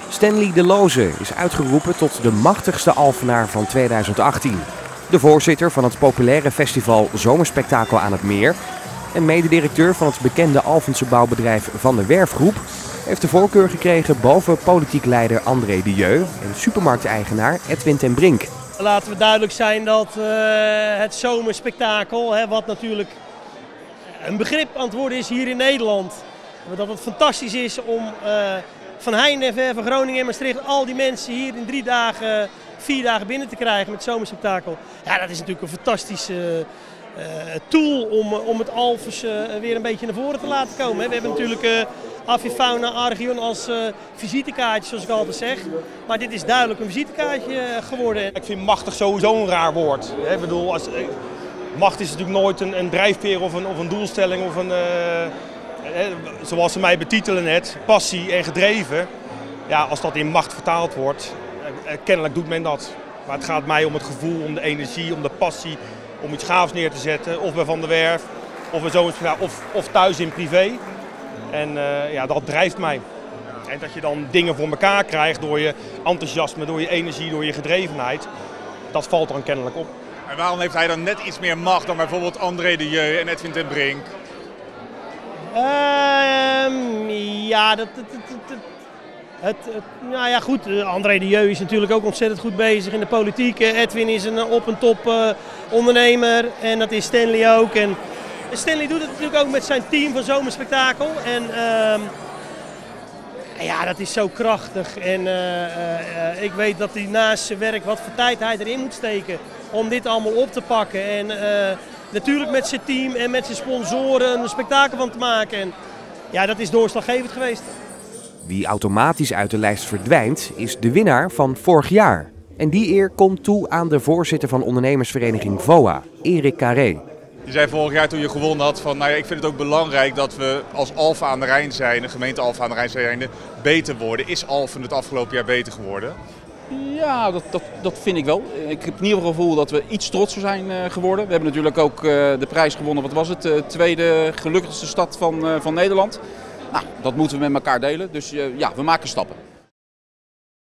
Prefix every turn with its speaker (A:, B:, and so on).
A: Stanley De Loze is uitgeroepen tot de machtigste Alphenaar van 2018. De voorzitter van het populaire festival Zomerspektakel aan het Meer en mededirecteur van het bekende Alphense bouwbedrijf Van der Werf Groep heeft de voorkeur gekregen boven politiek leider André de Jeu en supermarkteigenaar Edwin ten Brink.
B: Laten we duidelijk zijn dat het zomerspektakel, wat natuurlijk een begrip aan het worden is hier in Nederland, dat het fantastisch is om van Heijn en Ver, van Groningen en Maastricht al die mensen hier in 3 dagen, 4 dagen binnen te krijgen met het zomerspektakel. Ja, dat is natuurlijk een fantastische tool om het Alphense weer een beetje naar voren te laten komen. We hebben natuurlijk Avifauna Archeon als visitekaartje, zoals ik altijd zeg. Maar dit is duidelijk een visitekaartje geworden.
C: Ik vind machtig sowieso een raar woord. Ik bedoel, macht is natuurlijk nooit een drijfveer of een doelstelling of zoals ze mij betitelen net, passie en gedreven. Ja, als dat in macht vertaald wordt, kennelijk doet men dat. Maar het gaat mij om het gevoel, om de energie, om de passie, om iets gaafs neer te zetten. Of bij Van der Werf, of thuis in privé. En dat drijft mij. En dat je dan dingen voor elkaar krijgt door je enthousiasme, door je energie, door je gedrevenheid. Dat valt dan kennelijk op.
D: En waarom heeft hij dan net iets meer macht dan bijvoorbeeld André de Jeu en Edwin ten Brink?
B: Goed. André de Jeu is natuurlijk ook ontzettend goed bezig in de politiek. Edwin is een op- en top ondernemer en dat is Stanley ook. En Stanley doet het natuurlijk ook met zijn team van Zomerspektakel. En dat is zo krachtig. En ik weet dat hij naast zijn werk wat voor tijd hij erin moet steken om dit allemaal op te pakken. En natuurlijk met zijn team en met zijn sponsoren een spektakel van te maken. En ja, dat is doorslaggevend geweest.
A: Wie automatisch uit de lijst verdwijnt, is de winnaar van vorig jaar. En die eer komt toe aan de voorzitter van ondernemersvereniging VOA, Erik Carré.
D: Je zei vorig jaar toen je gewonnen had van, ik vind het ook belangrijk dat we als Alphen aan de Rijn zijn, de gemeente Alphen aan de Rijn zijnde, beter worden. Is Alphen het afgelopen jaar beter geworden?
E: Ja, dat vind ik wel. Ik heb in ieder geval het gevoel dat we iets trotser zijn geworden. We hebben natuurlijk ook de prijs gewonnen, wat was het? Tweede gelukkigste stad van Nederland. Nou, dat moeten we met elkaar delen. Dus we maken stappen.